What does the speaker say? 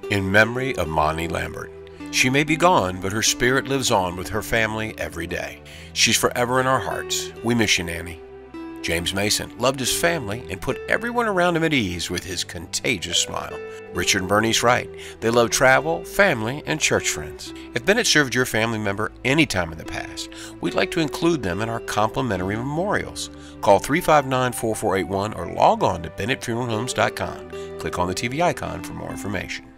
In memory of Monty Lambert. She may be gone, but her spirit lives on with her family every day. She's forever in our hearts. We miss you, Nanny. James Mason loved his family and put everyone around him at ease with his contagious smile. Richard and Bernice Wright. They loved travel, family, and church friends. If Bennett served your family member any time in the past, we'd like to include them in our complimentary memorials. Call 359-4481 or log on to BennettFuneralHomes.com. Click on the TV icon for more information.